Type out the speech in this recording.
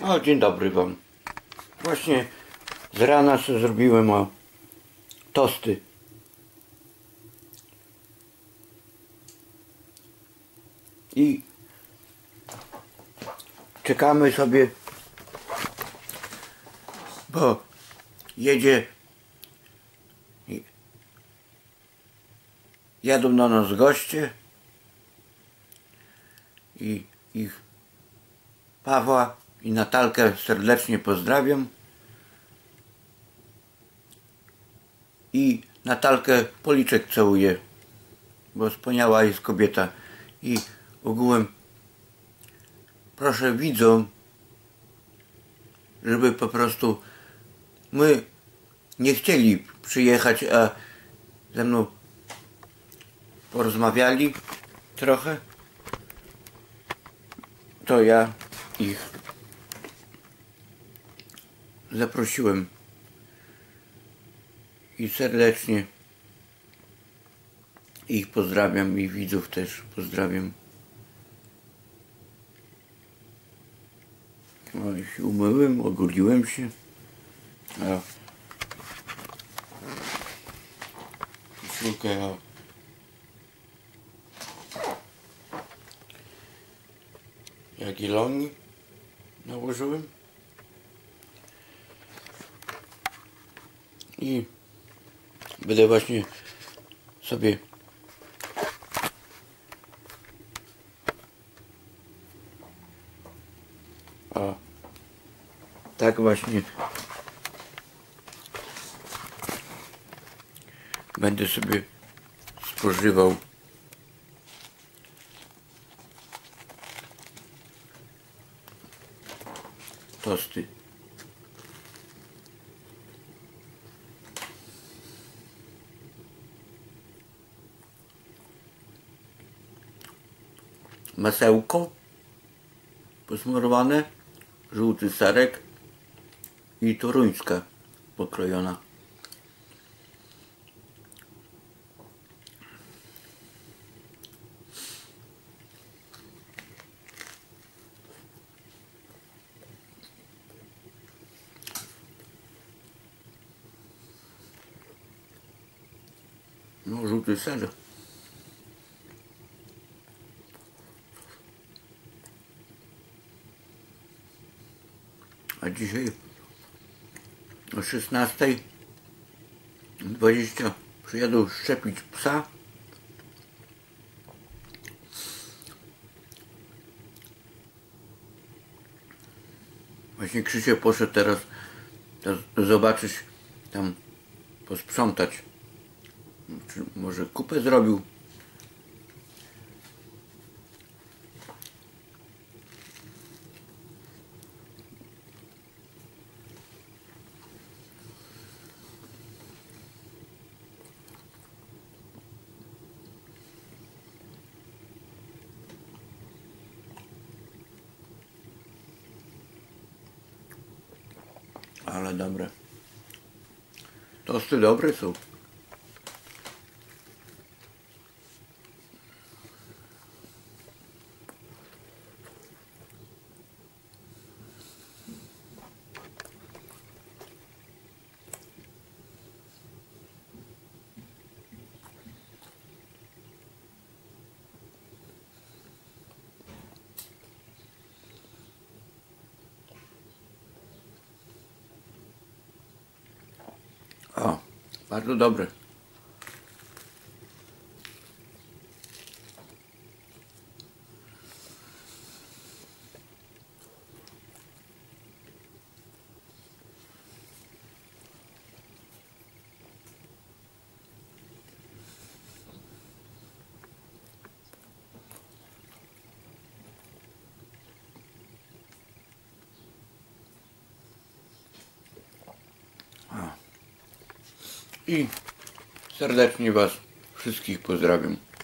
O, dzień dobry wam. Właśnie z rana sobie zrobiłem tosty. I czekamy sobie, bo jadą do nas goście i ich Pawła i Natalkę serdecznie pozdrawiam. I Natalkę policzek całuję, bo wspaniała jest kobieta. I ogółem proszę widzom, żeby po prostu my nie chcieli przyjechać, a ze mną porozmawiali trochę, to ja ich zaprosiłem i serdecznie ich pozdrawiam i widzów też pozdrawiam. No, się umyłem, ogoliłem się. Koszulkę Jagiellonii nałożyłem i będę właśnie sobie tak właśnie będę sobie spożywał tosty. Masełko posmarowane, żółty serek i toruńska pokrojona. No, żółty ser. A dzisiaj o 16:20 przyjadą szczepić psa. Właśnie Krzysiek poszedł teraz zobaczyć, tam posprzątać. Czy może kupę zrobił? Ale dobre. Tosty dobre są. O, bardzo dobre. I serdecznie was wszystkich pozdrawiam.